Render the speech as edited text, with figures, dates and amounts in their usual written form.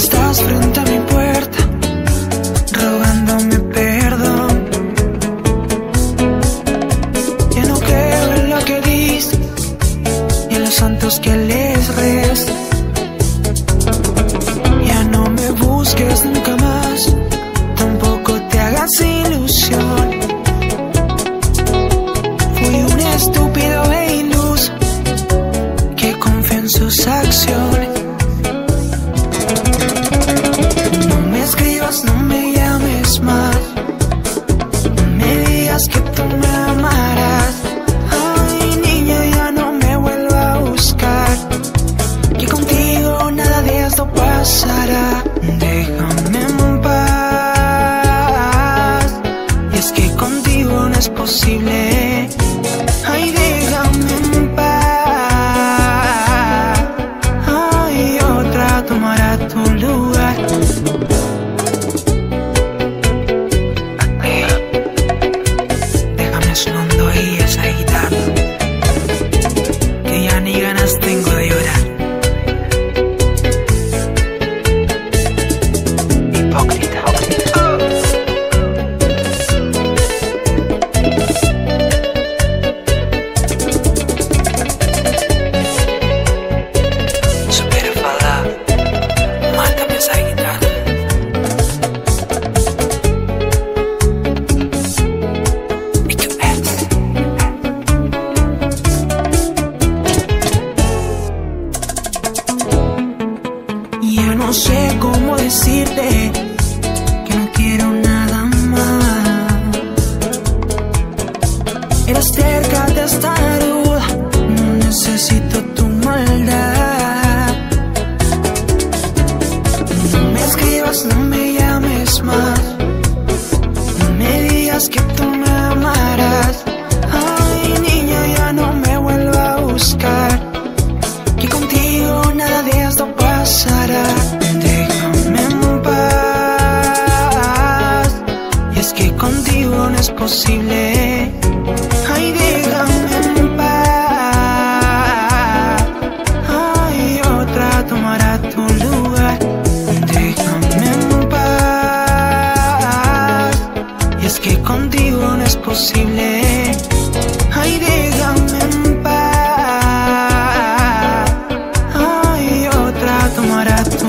estás frente a mi puerta, rogándome perdón. Ya no creo en lo que dices y en los santos que les rezan. Ya no me busques nunca más, tampoco te hagas ilusión. Fui un estúpido e iluso que confía en sus acciones. No me escribas, no me llames más, no me digas que tú me amarás. Ay, niña, ya no me vuelva a buscar, que contigo nada de esto pasará. Déjame en paz, y es que contigo no es posible. Ay, déjame en paz, ay, otra tomará tu lugar. Déjame sonando ahí esa guitarra, que ya ni ganas tengo de llorar. Hipócrita. Super fada, mátame esa guitarra. ¿Y qué es? Ya no sé cómo decirte que no quiero nada más. Eres cerca de esta duda, no necesito tu maldad. No me escribas, no me llames más, no me digas que tú me amarás. Ay, niña, ya no me vuelva a buscar, que contigo nada de esto pasará. Déjame en paz, y es que contigo no es posible. Ay, déjame en paz, ay, otra tomará tu lugar. Déjame en paz, y es que contigo no es posible. Ay, déjame en paz, ay, otra tomará tu